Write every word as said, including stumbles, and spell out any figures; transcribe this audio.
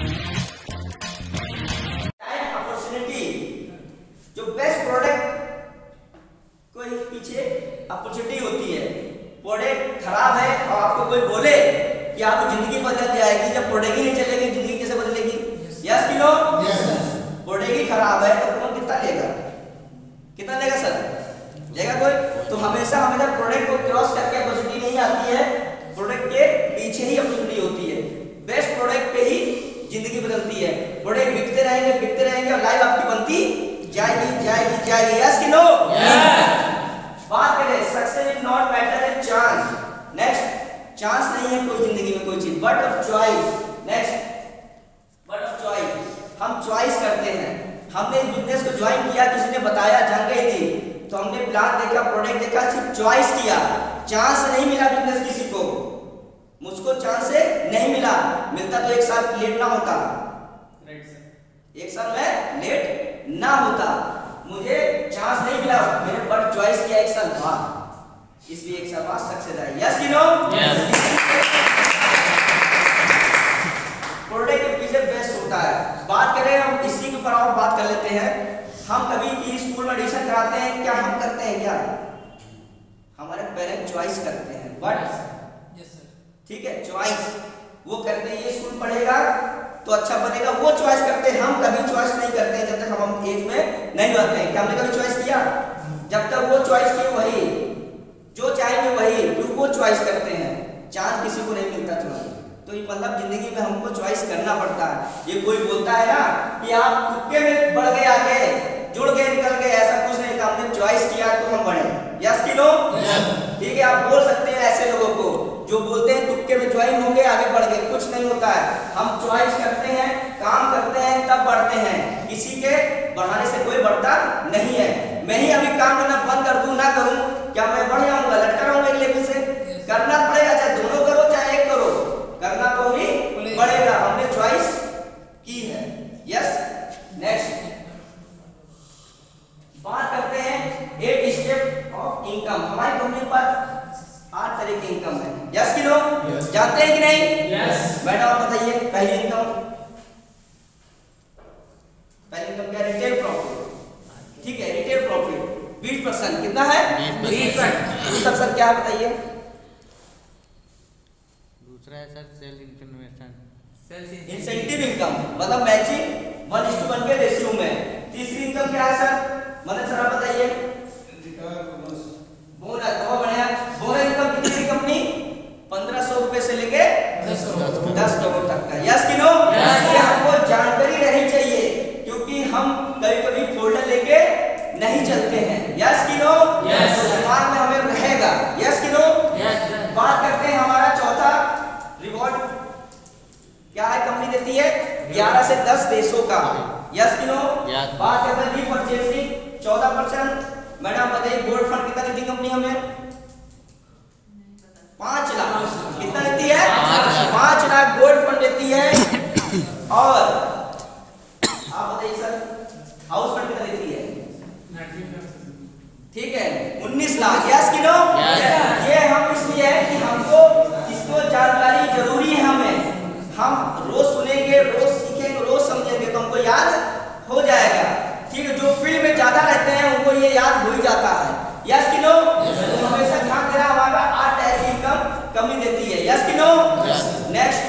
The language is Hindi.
अपॉर्चुनिटी, जो बेस्ट प्रोडक्ट कोई पीछे अपॉर्चुनिटी होती है। प्रोडक्ट खराब है और आपको कोई बोले कि आपकी जिंदगी बदल जाएगी, जब प्रोडक्ट ही नहीं चलेगी जिंदगी कैसे बदलेगी? यस कि नो? प्रोडक्ट ही खराब है तो कौन कितना लेगा? कितना लेगा सर? लेगा कोई? तो हमेशा हमें जब प्रोडक्ट को क्रॉस करके अपॉर्चुनिटी नहीं आती है, प्रोडक्ट के पीछे ही अपॉर्चुनिटी होती है। बेस्ट प्रोडक्ट पे ही जिंदगी बदलती है। प्रोडक्ट बिकते रहेंगे बिकते रहेंगे और लाइफ आपकी बनती जाएगी जाएगी जाएगी। यस कि नो? बात करें success is not matter a chance. Next, chance नहीं है कोई जिंदगी में कोई चीज, but of choice. Next, but of choice, हम चॉइस करते हैं। हमने इस बिजनेस को ज्वाइन किया, किसी ने बताया, जानकारी दी, तो हमने प्लान देखा, प्रोडक्ट देखा, सिर्फ चॉइस किया। चांस नहीं मिला बिजनेस किसी को, मुझको चांस से नहीं मिला। मिलता तो एक साल लेट ना होता, एक साल में लेट ना होता। मुझे चांस नहीं मिला, मैंने बट चॉइस किया एक साल बाद, इसलिए एक साल बाद सक्सेस आई। यस कि नो? प्रोडक्ट के पीछे बेस्ट होता है। बात करें हम इसी के ऊपर और बात कर लेते हैं। हम कभी भी स्कूल में एडमिशन कराते हैं, क्या हम करते हैं क्या? हमारे पेरेंट्स चॉइस करते हैं, बट ठीक है चॉइस वो करते हैं, ये स्कूल पढ़ेगा तो अच्छा बनेगा, वो चॉइस करते हैं। हम कभी चॉइस नहीं करते हैं जब तक हम एज में नहीं रहते हैं। क्या हमने कभी चॉइस किया? जब तक वो चॉइस की वही, जो चाहेंगे वही, तो वो चॉइस करते हैं। चांस किसी को नहीं मिलता चॉइस, तो ये मतलब जिंदगी में हमको चॉइस करना पड़ता है। ये कोई बोलता है ना कि आप तुक्के में बढ़ गए, आगे जुड़ गए, निकल गए, ऐसा कुछ नहीं था। हमने चॉइस किया तो हम बढ़े। यस कि नो? ठीक है, आप बोल सकते हैं ऐसे लोगों को जो बोलते हैं तुक्के में ज्वाइन हो गए, आगे बढ़ गए, कुछ नहीं होता है। हम चॉइस करते हैं, काम करते हैं, तब बढ़ते हैं। किसी के बढ़ाने से कोई बढ़ता नहीं है। मैं ही अभी काम करना बंद कर दूं, ना करूं, क्या मैं बढ़ जाऊंगा? लटका रहूंगा एक लेवल से? करना पड़ेगा, चाहे दोनों करो चाहे एक करो, करना तो ही पड़ेगा। हमने चॉइस की है। यस। नेक्स्ट बात करते हैं एट स्टेप ऑफ इनकम। हमारी कंपनी पर आठ तरह की इनकम है। यस कि नो? जानते हैं कि नहीं? यस। मैडम आप बताइए, पहली इनकम, पहली इनकम क्या? Retail profit. ठीक है, रिटेल प्रॉफिट बीस परसेंट। कितना है? बीस परसेंट। क्या है बताइए? दूसरा है sir sale information, incentive income, मतलब matching one is to one के रेशियो में। तीसरी इनकम क्या है सर? मतलब सर आप बताइए। बोनस। बहुत बढ़िया। बोनस इनकम कितनी कंपनी? पंद्रह सौ रुपए से लेके दस करोड़ तक का। यस कि नो? ये हमको जानकारी रहनी चाहिए, क्योंकि हम कभी कभी फोल्डर लेके नहीं चलते हैं। यस कि नो? तो दिमाग में हमें रहेगा। यस कि नो? बात करते हैं हमारा चौथा रिवॉर्ड क्या है? कंपनी देती है ग्यारह से दस देशों का। यस कि नो? बात करते हैं रीपरचेसिंग चौदह परसेंट। मैडम बताइए गोल्ड फंड कितना देती कंपनी हमें? पांच लाख। कितना देती है? पांच लाख गोल्ड फंड देती है। और आप बताइए सर हाउस फंड कितना देती है? ठीक है, उन्नीस लाख। यस कि नो? ये हम इसलिए है कि हमको इसको जानकारी जरूरी है। हमें हम रोज सुनेंगे, रोज सीखेंगे, रोज समझेंगे तो हमको याद हो जाएगा। ठीक है, जो फील्ड में ज्यादा रहते हैं उनको ये याद हो ही जाता है। यस कि नो? तो हमेशा ध्यान देना, हमारा आठ तरह की इनकम कंपनी देती है। यस कि नो? नेक्स्ट